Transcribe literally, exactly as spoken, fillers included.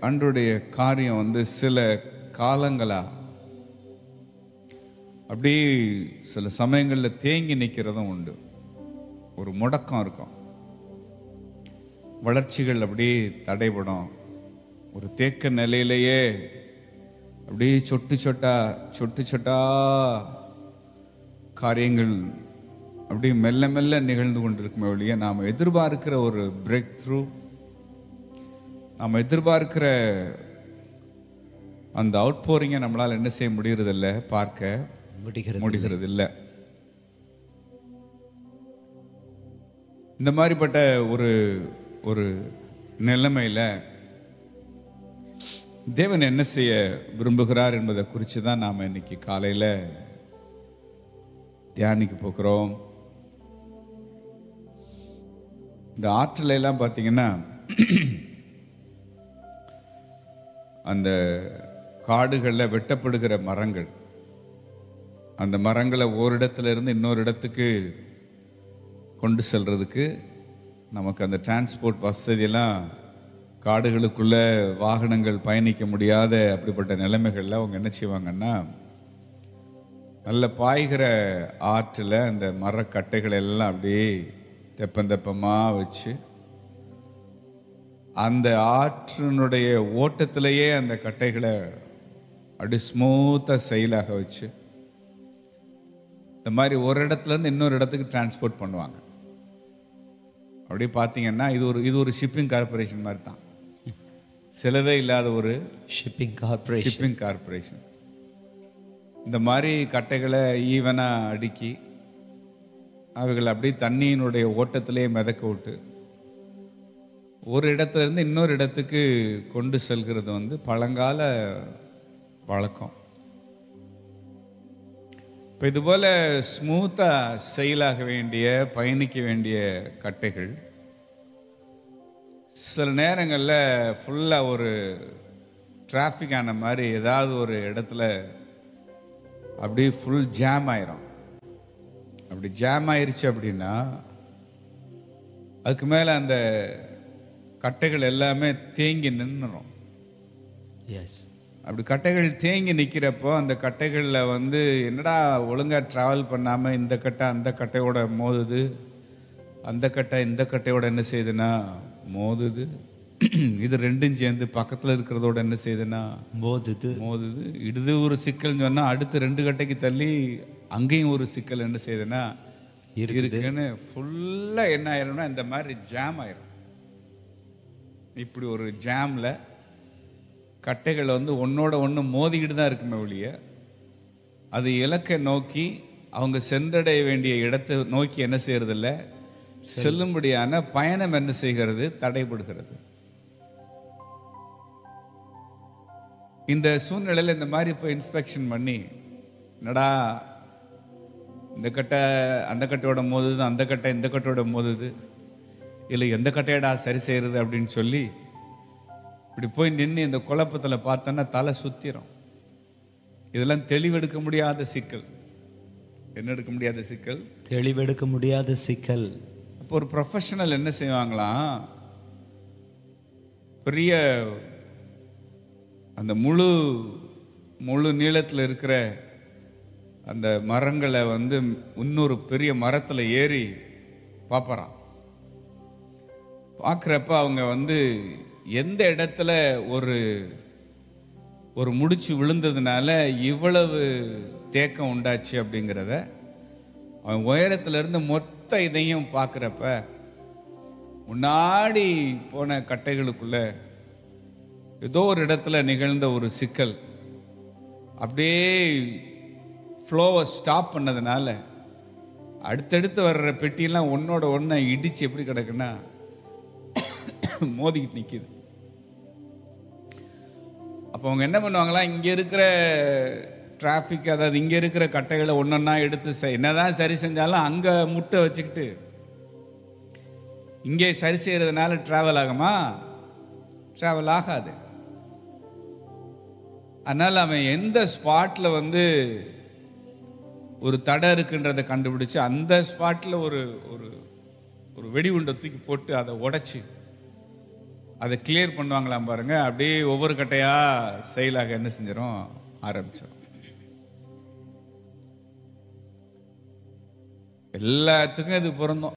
ஆண்டவருடைய காரியம் வந்து சில காலங்களா அப்படி சில சமயங்களில் தேங்கி நிற்கிறதும் உண்டு. ஒரு முடக்கம் இருக்கும், வளர்ச்சிகள் அப்படியே தடைபடும். ஒரு தேக்க நிலையிலேயே அப்படியே சொட்டு சொட்டா சொட்டு சொட்டா காரியங்கள் அப்படியே மெல்ல மெல்ல நிகழ்ந்து கொண்டிருக்குமே ஒழிய நாம் எதிர்பார்க்கிற ஒரு பிரேக் த்ரூ, நாம் எதிர்பார்க்கிற அந்த அவுட் போரிங்கை நம்மளால் என்ன செய்ய முடியறதில்ல, பார்க்க முடிகிறது இல்லை. இந்த மாதிரிப்பட்ட ஒரு ஒரு நிலைமையில தேவன் என்ன செய்ய விரும்புகிறார் என்பதை குறித்து தான் நாம் இன்னைக்கு காலையில் தியானிக்க போகிறோம். இந்த ஆற்றில எல்லாம் பார்த்தீங்கன்னா அந்த காடுகளில் வெட்டப்படுகிற மரங்கள், அந்த மரங்களை ஓரிடத்துல இருந்து இன்னொரு இடத்துக்கு கொண்டு செல்றதுக்கு நமக்கு அந்த டிரான்ஸ்போர்ட் வசதியெல்லாம், காடுகளுக்குள்ள வாகனங்கள் பயணிக்க முடியாத அப்படிப்பட்ட நிலைமைகளில் அவங்க என்ன செய்வாங்கன்னா, நல்ல பாய்கிற ஆற்றில் அந்த மரக்கட்டைகளை எல்லாம் அப்படியே தெப்பந்தெப்பமாக வச்சு அந்த ஆற்றினுடைய ஓட்டத்திலேயே அந்த கட்டைகளை அப்படி ஸ்மூத்தாக செயலாக வச்சு இந்த மாதிரி ஒரு இடத்துலேருந்து இன்னொரு இடத்துக்கு டிரான்ஸ்போர்ட் பண்ணுவாங்க. அப்படி பார்த்தீங்கன்னா இது ஒரு இது ஒரு ஷிப்பிங் கார்பரேஷன் மாதிரி தான், செலவே இல்லாத ஒரு ஷிப்பிங் கார்பரேஷன் ஷிப்பிங் கார்பரேஷன். இந்த மாதிரி கட்டைகளை ஈவனாக அடுக்கி அவைகளை அப்படியே தண்ணியினுடைய ஓட்டத்திலே மிதக்க விட்டு ஒரு இடத்துல இருந்து இன்னொரு இடத்துக்கு கொண்டு செல்கிறது வந்து பழங்கால வழக்கம். இப்போ இதுபோல் ஸ்மூத்தாக செயலாக வேண்டிய, பயணிக்க வேண்டிய கட்டைகள் சில நேரங்களில் ஃபுல்லாக ஒரு டிராஃபிக் ஆன மாதிரி ஏதாவது ஒரு இடத்துல அப்படியே ஃபுல் ஜாம் ஆயிரும். அப்படி ஜாம் ஆயிருச்சு அப்படின்னா அதுக்கு மேலே அந்த கட்டைகள் எல்லாமே தேங்கி நின்றுடும். எஸ், அப்படி கட்டைகள் தேங்கி நிற்கிறப்போ அந்த கட்டைகளில் வந்து என்னடா ஒழுங்காக ட்ராவல் பண்ணாமல் இந்த கட்டை அந்த கட்டையோட மோதுது, அந்த கட்டை இந்த கட்டையோட என்ன செய்யுதுன்னா மோதுது, இது ரெண்டும் சேர்ந்து பக்கத்தில் இருக்கிறதோட என்ன செய்யுதுன்னா மோதுது மோதுது இது ஒரு சிக்கல்னு சொன்னால் அடுத்து ரெண்டு கட்டைக்கு தள்ளி அங்கேயும் ஒரு சிக்கல் என்ன செய்யுதுன்னா இருக்குன்னு ஃபுல்லாக என்ன ஆயிரும்னா இந்த மாதிரி ஜாம் ஆயிரும். இப்படி ஒரு ஜாமில் கட்டைகள் வந்து ஒன்னோட ஒன்று மோதிக்கிட்டு தான் இருக்குமே ஒழிய அது இலக்கை நோக்கி அவங்க சென்றடைய வேண்டிய இடத்தை நோக்கி என்ன செய்யறதில்ல, செல்லும்படியான பயணம் என்ன செய்கிறது, தடைபடுகிறது. இந்த சூழ்நிலையில் இந்த மாதிரி இப்போ இன்ஸ்பெக்ஷன் பண்ணி என்னடா இந்த கட்டை அந்த கட்டையோட மோதுது, அந்த கட்டை இந்த கட்டையோட மோதுது, இல்லை எந்த கட்டையடா சரி செய்கிறது அப்படின்னு சொல்லி இப்படி போய் நின்று இந்த குழப்பத்தில் பார்த்தோன்னா தலை சுத்திரும். இதெல்லாம் தெளிவெடுக்க முடியாத சிக்கல். என்ன எடுக்க முடியாத சிக்கல்? தெளிவெடுக்க முடியாத சிக்கல். அப்போ ஒரு ப்ரொஃபஷனல் என்ன செய்வாங்களாம், பெரிய அந்த முழு முழு நீளத்தில் இருக்கிற அந்த மரங்களை வந்து இன்னொரு பெரிய மரத்தில் ஏறி பார்ப்பறான். பார்க்குறப்ப அவங்க வந்து எந்த இடத்துல ஒரு ஒரு முடிச்சு விழுந்ததுனால இவ்வளவு தேக்கம் உண்டாச்சு அப்படிங்கிறத அவன் உயரத்திலிருந்து மொத்த இதையும் பார்க்குறப்ப முன்னாடி போன கட்டைகளுக்குள்ள ஏதோ ஒரு இடத்துல நிகழ்ந்த ஒரு சிக்கல் அப்படியே ஃப்ளோவை ஸ்டாப் பண்ணதுனால அடுத்தடுத்து வர்ற பெட்டியெல்லாம் ஒன்னோட ஒன்றை இடித்து எப்படி கிடக்குன்னா மோதிக்கிட்டு நிற்கிது. அப்போ அவங்க என்ன பண்ணுவாங்களா, இங்கே இருக்கிற டிராஃபிக், அதாவது இங்கே இருக்கிற கட்டைகளை ஒன்றொன்னா எடுத்து என்னதான் சரி செஞ்சாலும் அங்கே முட்டை வச்சுக்கிட்டு இங்கே சரி செய்கிறதுனால ட்ராவல் ஆகுமா? ட்ராவல் ஆகாது. அதனால் அவன் எந்த ஸ்பாட்டில் வந்து ஒரு தடை இருக்குன்றதை கண்டுபிடிச்சு அந்த ஸ்பாட்டில் ஒரு ஒரு ஒரு வெடிகுண்டை தூக்கி போட்டு அதை உடைச்சி அதை கிளியர் பண்ணுவாங்களாம் பாருங்க, அப்படியே ஒவ்வொரு கட்டையா செயலாக என்ன செஞ்சிடும் ஆரம்பிச்சிடும். எல்லாத்துக்கும் இது பொருந்தும்.